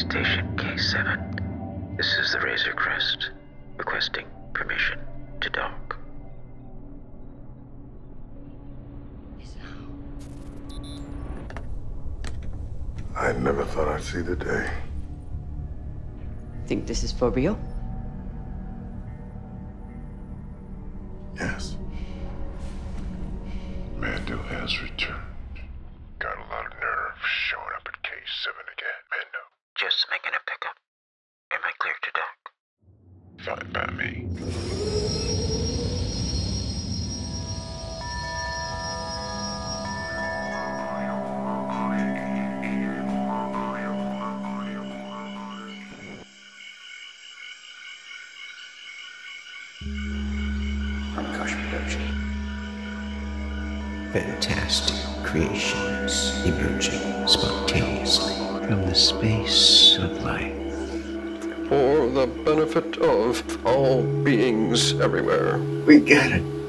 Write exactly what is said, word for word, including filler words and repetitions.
Station K seven. This is the Razor Crest, requesting permission to dock. I never thought I'd see the day. Think this is for real? Yes. Mando has returned. Got a lot of nerve showing up at K seven again, Mando. Just making a pickup. Am I clear to dock? Fine by me. Pranakasha production. Fantastic creations emerging spontaneously from the space of life. For the benefit of all beings everywhere. We get it.